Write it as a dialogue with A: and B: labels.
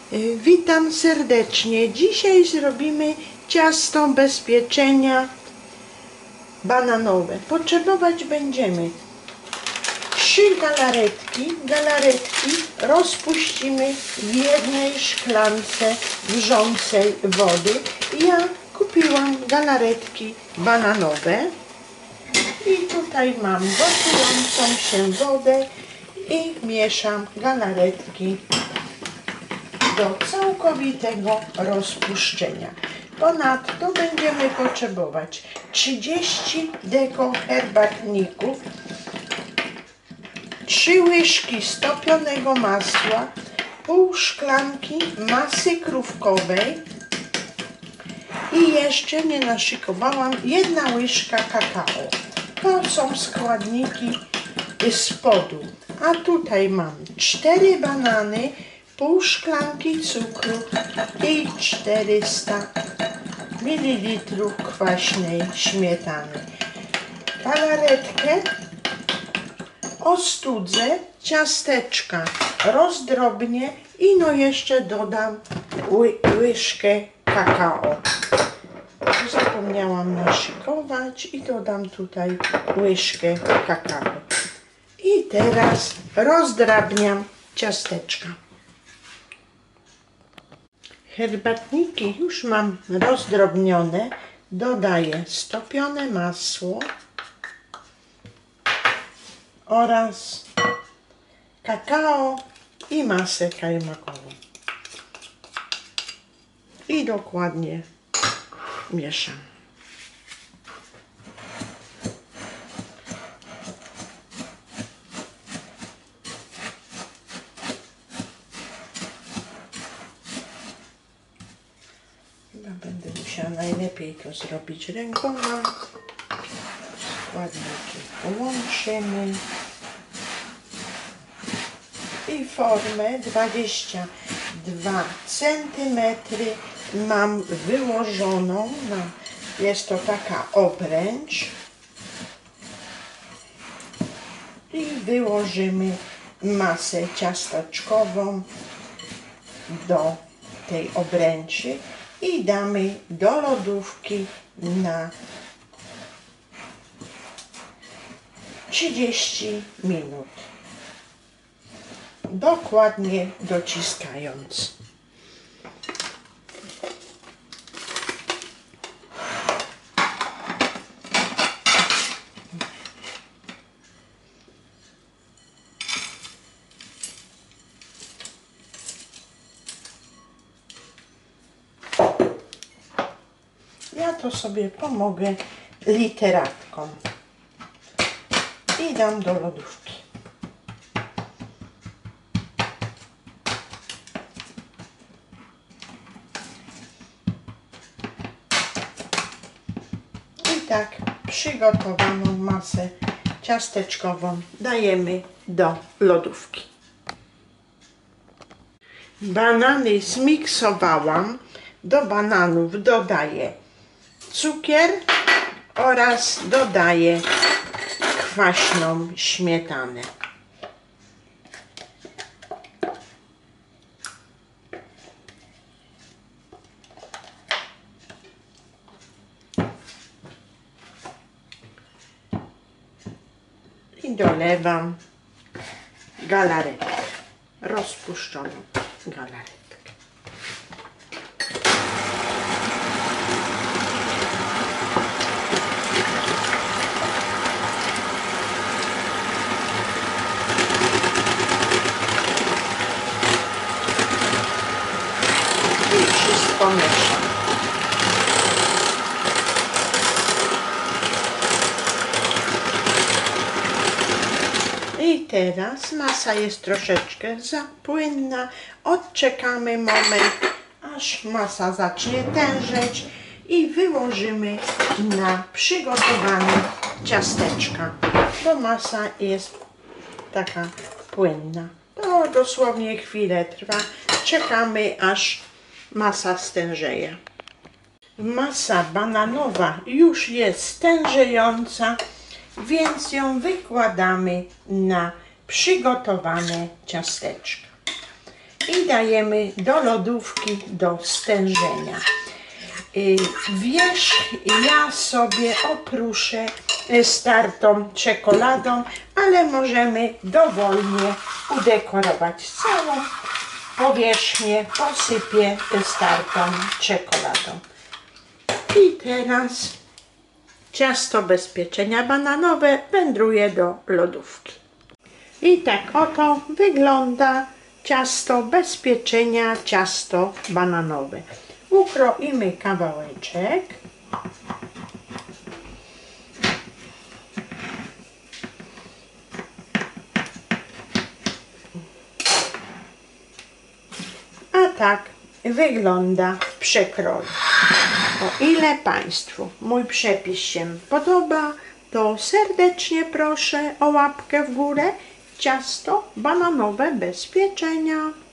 A: Witam serdecznie. Dzisiaj zrobimy ciasto bez pieczenia bananowe. Potrzebować będziemy 3 galaretki. Galaretki rozpuścimy w jednej szklance wrzącej wody. Ja kupiłam galaretki bananowe i tutaj mam gotującą się wodę i mieszam galaretki do całkowitego rozpuszczenia. Ponadto będziemy potrzebować 30 deko herbatników, 3 łyżki stopionego masła, pół szklanki masy krówkowej i jeszcze nie naszykowałam 1 łyżka kakao. To są składniki spodu. A tutaj mam 4 banany, pół szklanki cukru i 400 ml kwaśnej śmietany. Galaretkę ostudzę, ciasteczka rozdrobnię i no jeszcze dodam łyżkę kakao. Zapomniałam naszykować i dodam tutaj łyżkę kakao. I teraz rozdrabniam ciasteczka. Herbatniki już mam rozdrobnione. Dodaję stopione masło oraz kakao i masę kajmakową. I dokładnie mieszam. Będę musiała najlepiej to zrobić rękoma. Składniki połączymy. I formę 22 cm mam wyłożoną. Jest to taka obręcz. I wyłożymy masę ciasteczkową do tej obręczy i damy do lodówki na 30 minut. Dokładnie dociskając. Ja to sobie pomogę literatką i dam do lodówki. I tak przygotowaną masę ciasteczkową dajemy do lodówki. Banany zmiksowałam. Do bananów dodaję cukier oraz dodaję kwaśną śmietanę. I dolewam galaretkę, rozpuszczoną galaretkę. I wszystko mieszam. I teraz masa jest troszeczkę za płynna. Odczekamy moment, aż masa zacznie tężeć i wyłożymy na przygotowane ciasteczka. Bo masa jest taka płynna. To dosłownie chwilę trwa. Czekamy, aż masa stężeje. Masa bananowa już jest tężejąca, więc ją wykładamy na przygotowane ciasteczka. i dajemy do lodówki do stężenia. Wierzch ja sobie opruszę startą czekoladą, ale możemy dowolnie udekorować całą powierzchnię, posypię startą czekoladą. I teraz ciasto bez pieczenia bananowe wędruje do lodówki. I tak oto wygląda ciasto bez pieczenia, ciasto bananowe. Ukroimy kawałeczek. A tak wygląda w przekroju. O ile Państwu mój przepis się podoba, to serdecznie proszę o łapkę w górę. Ciasto bananowe bez pieczenia.